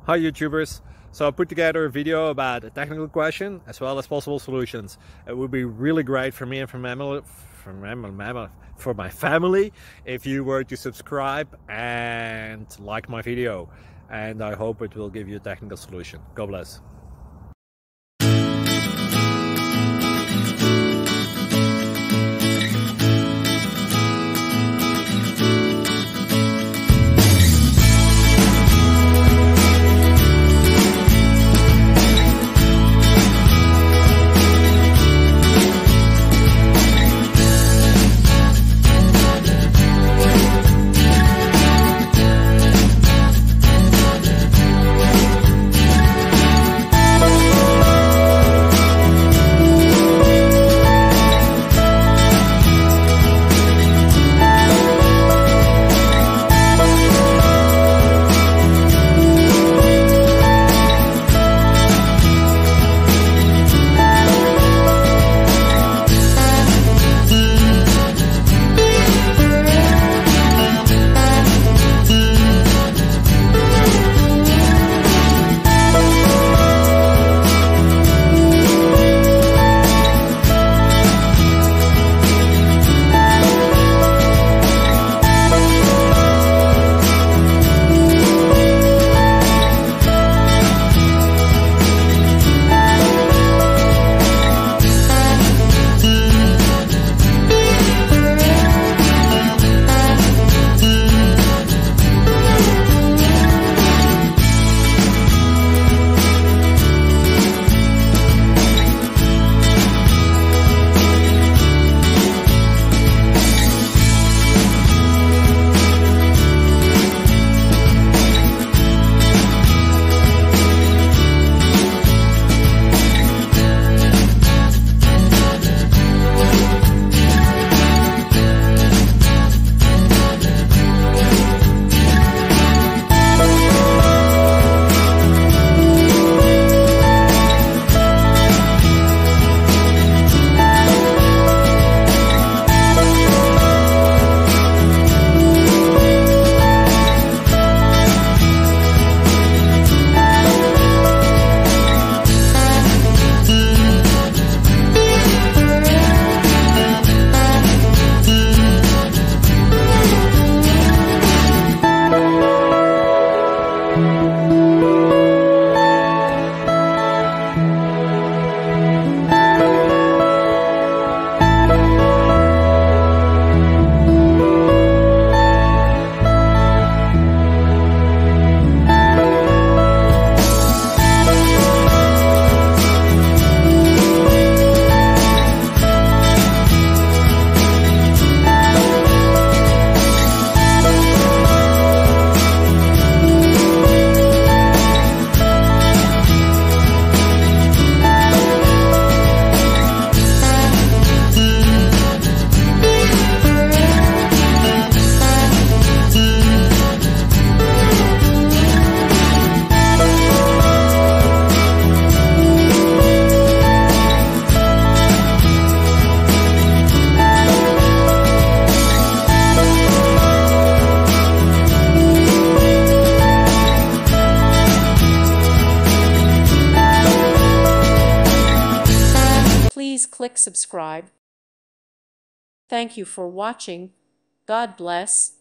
Hi YouTubers! So I put together a video about a technical question as well as possible solutions. It would be really great for me and for my family if you were to subscribe and like my video, and I hope it will give you a technical solution. God bless. Please click subscribe. Thank you for watching. God bless.